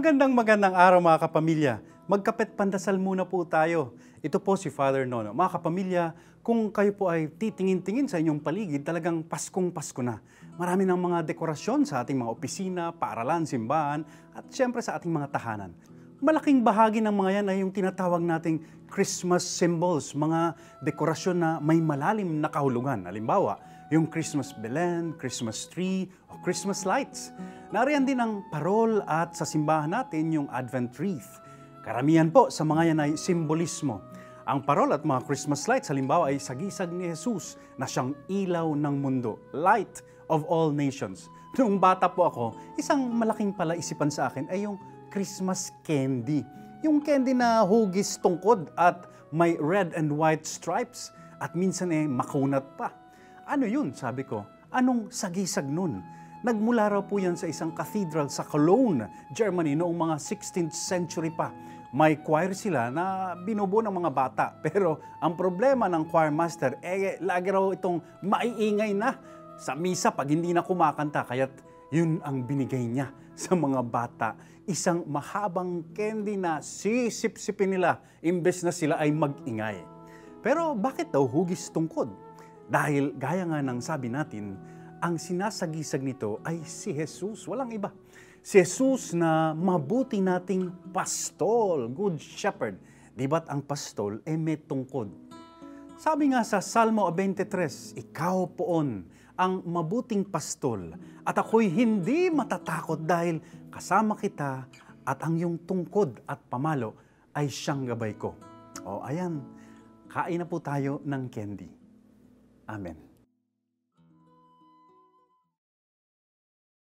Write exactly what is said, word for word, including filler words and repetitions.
Magandang magandang araw mga kapamilya. Magkapet pandasal muna po tayo. Ito po si Father Nono. Mga kapamilya, kung kayo po ay titingin-tingin sa inyong paligid, talagang Paskong Pasko na. Marami ng mga dekorasyon sa ating mga opisina, paaralan, simbahan, at syempre sa ating mga tahanan. Malaking bahagi ng mga yan ay yung tinatawag nating Christmas symbols, mga dekorasyon na may malalim na kahulugan. Halimbawa, yung Christmas Belen, Christmas tree, o Christmas lights. Nariyan din ang parol at sa simbahan natin yung Advent wreath. Karamihan po sa mga yan ay simbolismo. Ang parol at mga Christmas lights halimbawa ay sagisag ni Jesus na siyang ilaw ng mundo, light of all nations. Noong bata po ako, isang malaking palaisipan sa akin ay yung Christmas candy. Yung candy na hugis tungkod at may red and white stripes at minsan eh makunat pa. Ano yun? Sabi ko, anong sagisag nun? Nagmula raw po yan sa isang cathedral sa Cologne, Germany noong mga sixteenth century pa. May choir sila na binubuo ng mga bata. Pero ang problema ng choir master, eh lagi raw itong maiingay na sa misa pag hindi na kumakanta. Kaya't yun ang binigay niya sa mga bata. Isang mahabang candy na sisip-sipin nila imbes na sila ay mag-ingay. Pero bakit daw hugis tungkod? Dahil gaya nga ng sabi natin, ang sinasagisag nito ay si Jesus, walang iba. Si Jesus na mabuti nating pastol, good shepherd. Di ba't ang pastol ay may tungkod? Sabi nga sa Salmo twenty-three, ikaw poon ang mabuting pastol at ako'y hindi matatakot dahil kasama kita at ang iyong tungkod at pamalo ay siyang gabay ko. O ayan, kain na po tayo ng candy. Amen.